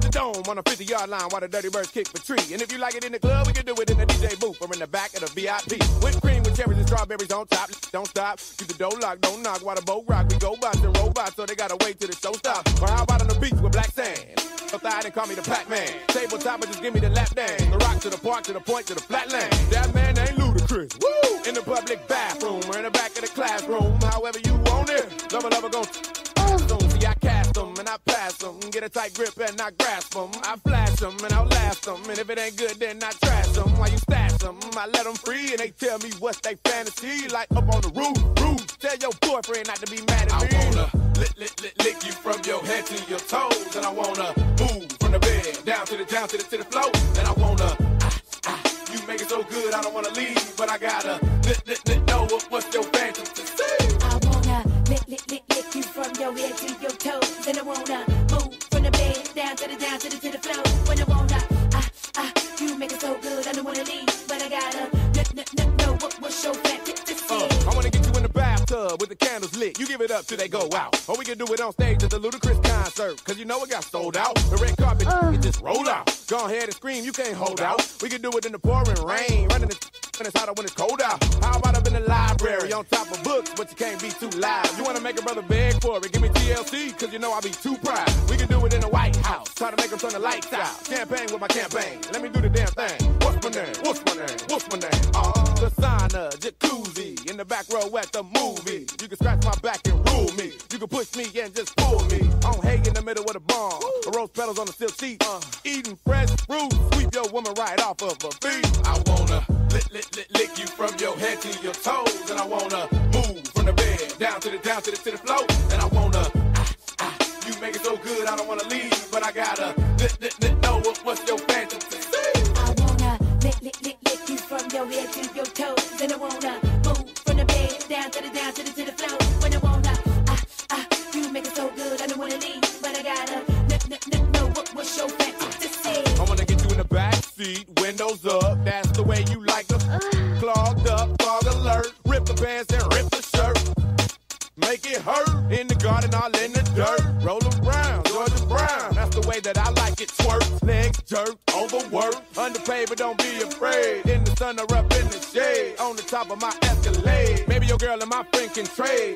Speaker 14: on a fifty-yard line while the Dirty Birds kick for tree. And if you like it in the club, we can do it in the D J booth or in the back of the V I P. Whipped cream with cherries and strawberries on top. Don't stop. Keep the door locked, don't knock while the boat rock. We go bots and robots, so they gotta wait till the show stops. Or how about on the beach with black sand? Outside and call me the Pac-Man. Tabletop, just give me the lap dance. The rock to the park, to the point, to the flatland. That man ain't ludicrous. Woo! In the public bathroom or in the back of the classroom. However you want it. Lover, lover, gon' see, I cast them and I pass them. Get a tight grip and I grasp them. I flash them and I'll last them. And if it ain't good, then I trash them. While you stash them, I let them free. And they tell me what's they fantasy. Like up on the roof, roof. Tell your boyfriend not to be mad at me. I wanna lick, lick, lick, lick you from your head to your toes. And I wanna move from the bed down to the, down to the, to the floor. And I wanna, ah, ah, you make it so good, I don't wanna leave. But I gotta lick, lick, lick, know what, what's your fantasy.
Speaker 1: I wanna lick, lick, lick, lick you from your head to your toes. And I wanna move from the bed down to the, down to the, to the floor. When I wanna, ah, ah, you make it so good, I don't wanna leave. But I gotta lick, lick, lick, know what, what's your fantasy.
Speaker 14: Uh, I wanna get you in the bathtub with the candles lit. You give it up till they go out. Or we can do it on stage at the Ludacris concert. Cause you know it got sold out. The red carpet, uh. it just roll out. Go ahead and scream, you can't hold out. We can do it in the pouring rain. Running the when it's hotter when it's cold out. How about up in the library on top of books, but you can't be too loud. You wanna make a brother beg for it, give me T L C, cause you know I be too proud. We can do it in the White House, try to make them turn the lights out. Campaign with my campaign, let me do the damn thing. What's my name, what's my name, what's my name? Uh, the sauna, jacuzzi, in the back row at the movie. You can scratch my back and rule me. You can push me and just pull me. On hay in the middle of the barn, the rose petals on the silk sheet. Uh, eating fresh fruit, sweep your woman right off of her feet. I wanna lick, lick, lick, lick you from your head to your toes. And I wanna move from the bed down to the, down to the, to the floor. And I wanna, ah, ah, you make it so good, I don't wanna leave. But I gotta lick, lick, lick, know what, what's your fantasy.
Speaker 1: I wanna lick, lick, lick, lick you from your head to your toes. And I wanna move from the bed down to the, down to the, to the floor. When I wanna, ah, ah, you make it so good, I don't wanna leave. But I gotta lick, lick, lick, know what, what's your fantasy.
Speaker 14: I wanna get you in the back seat, windows up, that's the way you like them. Uh. Clogged up, fog alert, rip the pants and rip the shirt. Make it hurt, in the garden, all in the dirt. Rollin' Brown, Georgia Brown, that's the way that I like it. Twerk, legs jerk, overwork, underpaid but don't be afraid. In the sun or up in the shade, on the top of my Escalade. Maybe your girl and my friend can trade.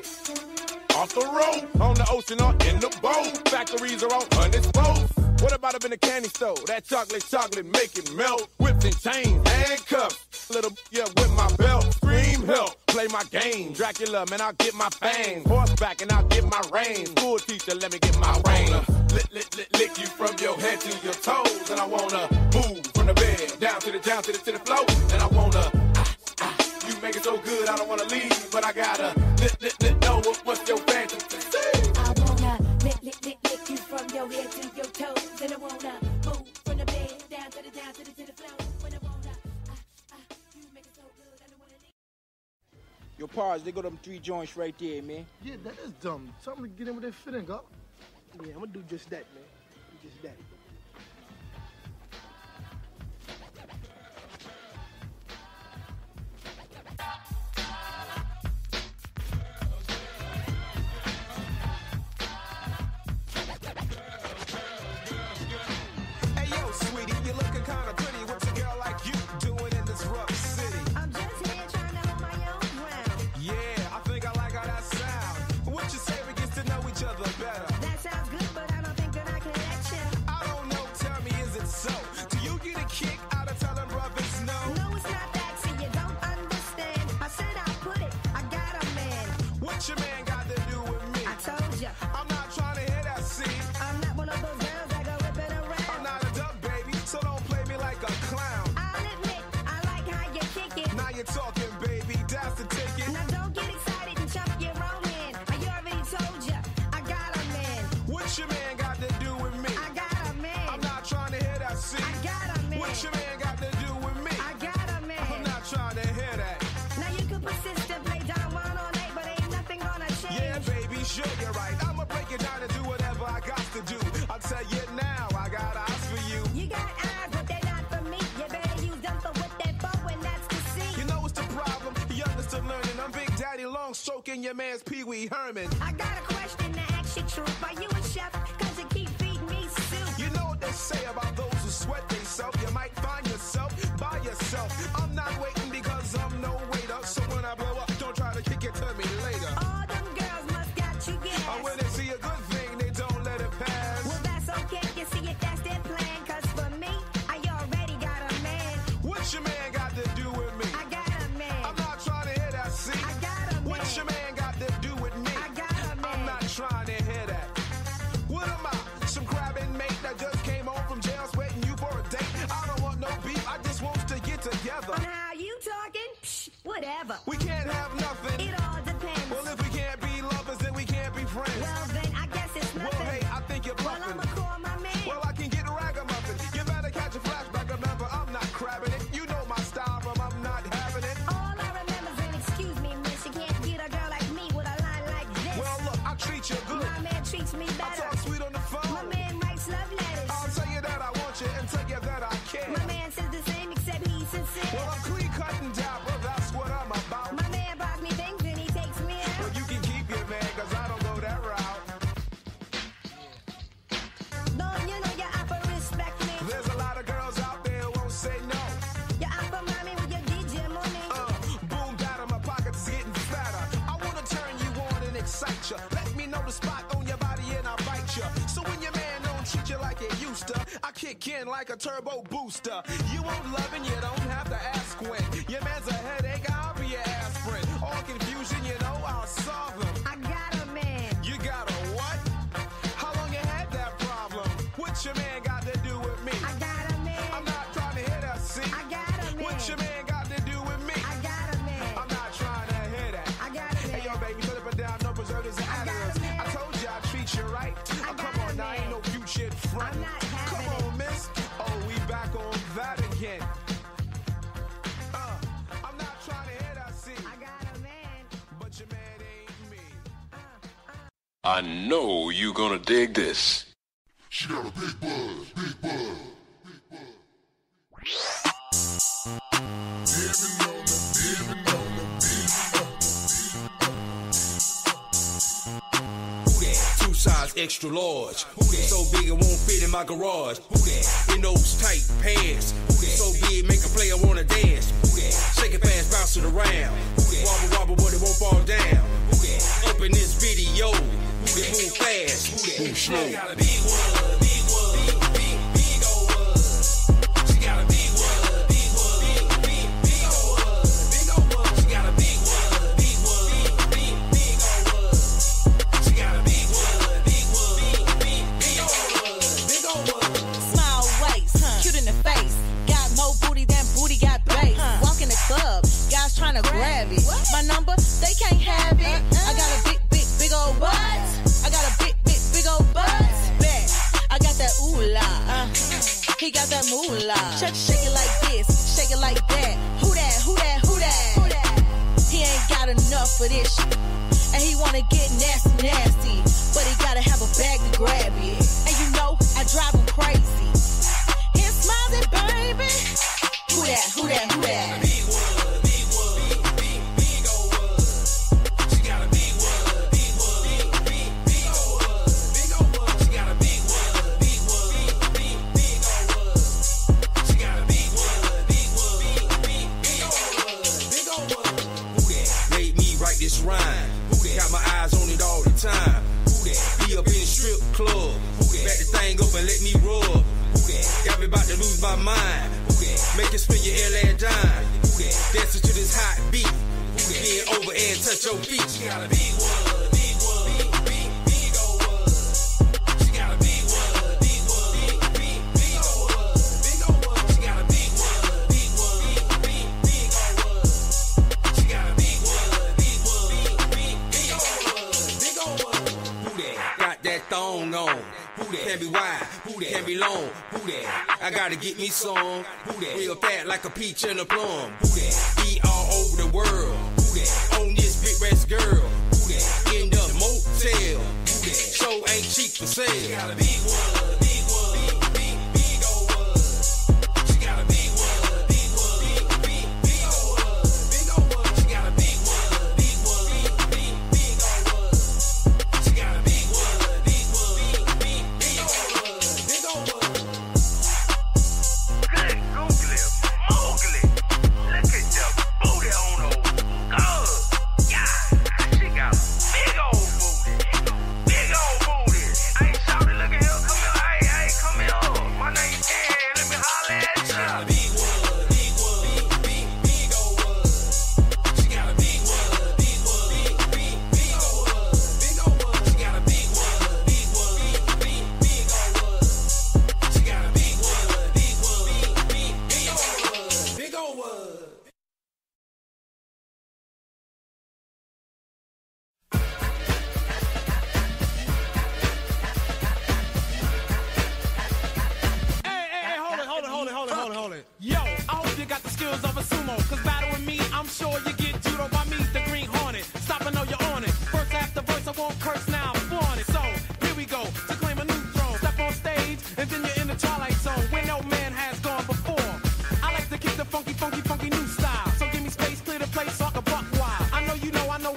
Speaker 14: Off the road, on the ocean or in the boat. Factories are on undisposed. What about up in the candy store? That chocolate, chocolate, make it melt. Whips and chains, handcuffs. Little, yeah, with my belt. Scream help, play my game. Dracula, man, I'll get my fangs. Horseback and I'll get my reins. School teacher, let me get my reins. Lick, lick, lick, lick you from your head to your toes. And I wanna move from the bed down to the, down to the, to the floor. And I wanna, ah, ah, you make it so good, I don't wanna leave. But I gotta lick, lick, lick, know what, what's your fantasy.
Speaker 1: I wanna lick, lick, lick, lick you from your head to your toes. And I wanna move from the bed down to the, down to the, to the floor. When I wanna, ah, ah, you make it so good, I don't wanna leave.
Speaker 18: Yo, Pars, they got them three joints right there, man.
Speaker 19: Yeah, that is dumb. Something to get in with their fitting up.
Speaker 18: Yeah, I'm gonna do just that, man. Just that.
Speaker 3: Stroking your man's Pee Wee Herman.
Speaker 1: I got a question to ask you, truth. Are you a chef? Cause you keep feeding me soup.
Speaker 3: You know what they to say about those who sweat themselves? You might find yourself by yourself. I'm not waiting because I'm no waiter. So when I blow up, don't try to kick it to me later.
Speaker 1: All them girls must got you gas.
Speaker 3: Or when they see a good thing, they don't let it pass.
Speaker 1: Well, that's okay, you see if that's their plan. Cause for me, I already got a man.
Speaker 3: What your man got to do with me?
Speaker 1: I got a man.
Speaker 3: I'm not trying to hear that, see?
Speaker 1: I got a man.
Speaker 3: What your man got to do with me?
Speaker 1: I got a man.
Speaker 3: I'm not trying to hear that. What am I? Some crabbing mate that just came home from jail sweating you for a date? I don't want no beef, I just want to get together.
Speaker 1: On how you talking? Psh, whatever.
Speaker 3: We can't have nothing.
Speaker 1: It all depends.
Speaker 3: Well, if we can't be lovers, then we can't be friends.
Speaker 1: Well, then I guess it's nothing.
Speaker 3: Well, hey, I think you're bluffing.
Speaker 1: Well, I'ma call my man.
Speaker 3: Well, I can get ragamuffin. You better catch a flashback, remember, I'm not crabbing it. You know my style from I'm not having it.
Speaker 1: All I remember is, and excuse me, miss, you can't get a girl like me with a line like this.
Speaker 3: Well, look, I treat you good.
Speaker 1: My man treats me better.
Speaker 3: I talk sweet on the phone.
Speaker 1: My man writes love letters.
Speaker 3: I'll tell you that I want you and tell you that I care.
Speaker 1: My man says the same, except he's sincere.
Speaker 3: Well, I'm clean cut and dapper, that's what I'm about.
Speaker 1: My man buys me things and he takes me out.
Speaker 3: Well, you can keep your man, cause I don't go that route.
Speaker 1: Don't you know you have to respect me?
Speaker 3: There's a lot of girls out there who won't say no.
Speaker 1: You have to mommy with your D J money.
Speaker 3: Uh, boom, batter, my pockets is getting fatter. I wanna turn you on and excite you. Let me know the spot on your body and I'll bite you. So when your man don't treat you like it used to, I kick in like a turbo booster. You won't love and you don't have to ask when. Your man's a headache, I'll be your aspirin. All confusion, you know I'll solve them.
Speaker 1: I got a man.
Speaker 3: You got a what? How long you had that problem? What your man got to do with me?
Speaker 1: I got a man.
Speaker 3: I'm not trying to hear that, see?
Speaker 1: I got a man.
Speaker 3: What your man got to do with me?
Speaker 1: I got a man.
Speaker 3: I'm not trying to hear that.
Speaker 1: I got a man.
Speaker 3: Hey, yo, baby, put it down, no preservatives and
Speaker 1: I got a
Speaker 3: additives.
Speaker 1: man.
Speaker 3: I told you I treat you right.
Speaker 1: I
Speaker 3: Oh,
Speaker 1: got
Speaker 3: come
Speaker 1: a
Speaker 3: on, now
Speaker 1: man.
Speaker 3: ain't no cute shit front.
Speaker 1: I'm not having
Speaker 3: Come on, miss. Oh, we back on that again. Uh, I'm not trying to hear that, see?
Speaker 1: I got a man.
Speaker 3: But your man ain't me.
Speaker 20: I know you gonna dig this.
Speaker 21: She got a big buzz, big buzz, big buzz. Living on the, living on the
Speaker 9: Who that? Two size extra large. Who that? So big it won't fit in my garage. Who that? In those tight pants. Who that? So big make a player wanna dance. Who that? Shake it fast, bounce it around. Who that? Wobble wobble but it won't fall down. Who that? Up in this video. Who that? Move fast. Who that? Move slow. She got a big one, big one, big, big, big old one. She got a big one, big one, big, big, big old one, big old one. She got a big one, big one, big, big, big old one. She got a big one, big one, big, big, big old one, big old one.
Speaker 22: Small waist, huh? Cute in the face. Got more booty than booty got bass. Huh. Walk in the club, guys trying to grab it. What? My number, they can't have it. Uh-uh. I got a big, big, big old butt. I got a big, big, big old butt. Bet. I got that ooh la. Uh, he got that moolah. Shake, shake it like this, shake it like that. Who that? Who that? Who that? Who that? He ain't got enough for this shit. And he wanna get nasty, nasty. But he gotta have a bag to grab it. And you know, I drive him crazy. He smiles at baby. Who that? Who that? Who that?
Speaker 9: Big one, big one, big, big, big old one. She got a big one, big one, big, big, big old one, big old one. She got a big one, big one, big, big, big old one. She got a big one, big one, big, big, big old one, big old one. Who that? Made me write this rhyme. Who that? Got my eyes on it all the time. Who that? Be up in the strip club. Who that? Back the thing up and let me rub. Who that? Got me about to lose my mind. Who that? Make it spin your L and dime. Who that? Dancing to this hot beat. Who that? Bend over and touch your feet. She got a big one, big one, big, big, big old one. She got a big one, big one, big, big, big old one, big old one. She got a big one, big one, big, big, big old one. She got a big one, big one, big, big, big old one, big old one. Who that? Got that thong on. Who that? Can be wide, who that? Can be long, who that? I gotta get me some, who that? Real fat like a peach and a plum, who that? Be all over the world, who that? On this big rest girl, who that? In the motel, who that? Show ain't cheap for sale. She got a big one, big one, big, big, big old one. She got a big one, big one, big, big, big old one, big old one. She got a big one, big one, big, big, big old one. She got a big one, big one, big, big, big old one, big old one.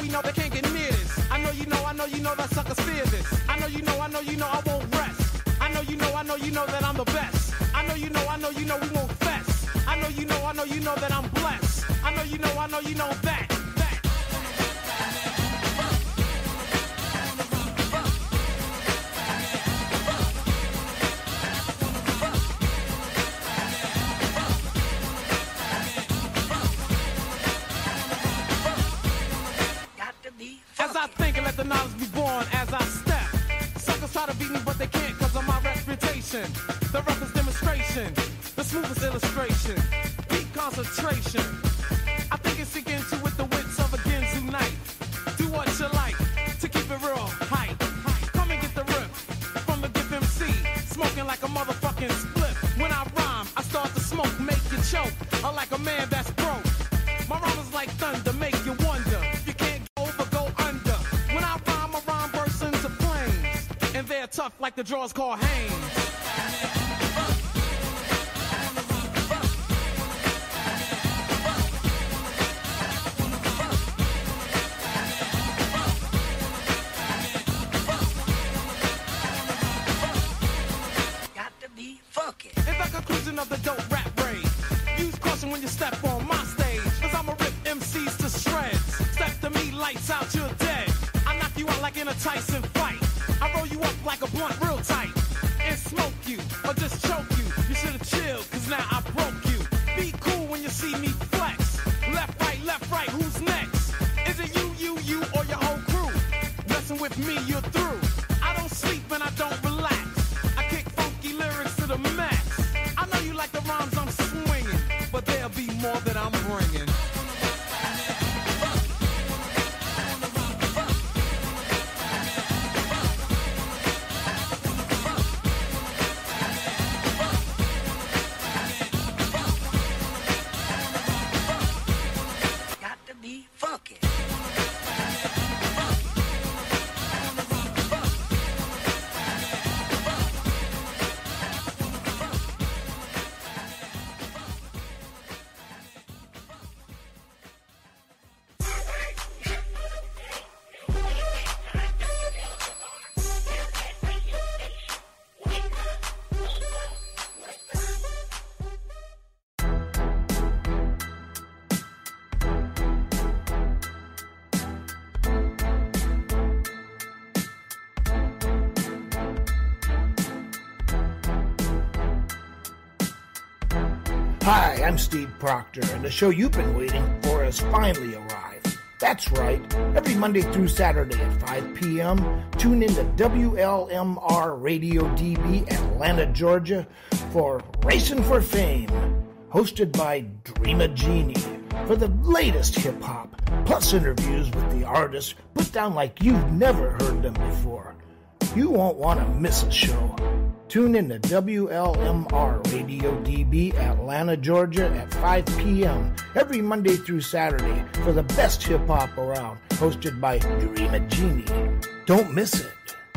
Speaker 4: you know they can't get near this. I know you know, I know you know that suckers fear this. I know you know, I know you know I won't rest. I know you know, I know you know that I'm the best. I know you know, I know you know we won't fess. I know you know, I know you know that I'm blessed. I know you know, I know you know that. As I think and let the knowledge be born as I step. Suckers try to beat me, but they can't cause of my reputation. The roughest demonstration, the smoothest illustration, deep concentration. I think it's sink into with the wits of a Ginzu night. Do what you like to keep it real hype. Come and get the rip from the Gift M C, smoking like a motherfucking split. When I rhyme, I start to smoke, make you choke, or like a man that's broke. My rhyme is like thunder, make you wonder. You can't go over, go under. When I rhyme, my rhyme bursts into flames, and they're tough like the drawers called Haynes. Conclusion of the dope rap raid. Use caution when you step on my stage, cause I'ma rip M Cs to shreds. Step to me, lights out, you're dead. I knock you out like in a Tyson fight. I roll you up like a blunt real tight and smoke you, or just choke you. You should've chilled, cause now I broke you. Be cool when you see me flex. Left, right, left, right, who's next? Is it you, you, you, or your whole crew? Messing with me, you're through. I don't sleep and I don't relax. I kick funky lyrics to the max. I know you like the rhymes I'm swinging, but there'll be more that I'm bringing.
Speaker 5: Got to be funky.
Speaker 11: Hi, I'm Steve Proctor, and the show you've been waiting for has finally arrived. That's right. Every Monday through Saturday at five p.m., tune in to W L M R Radio D B, Atlanta, Georgia, for Racing for Fame, hosted by Dreama Genie, for the latest hip-hop, plus interviews with the artists put down like you've never heard them before. You won't want to miss a show. Tune in to W L M R Radio D B, Atlanta, Georgia at five p.m. every Monday through Saturday for the best hip-hop around, hosted by Dreama Genie. Don't miss it.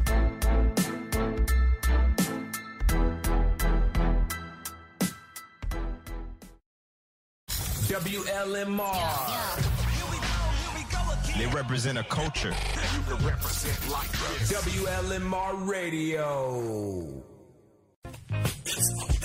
Speaker 12: W L M R.
Speaker 13: They represent a culture.
Speaker 14: You can represent like this.
Speaker 12: W L M R Radio.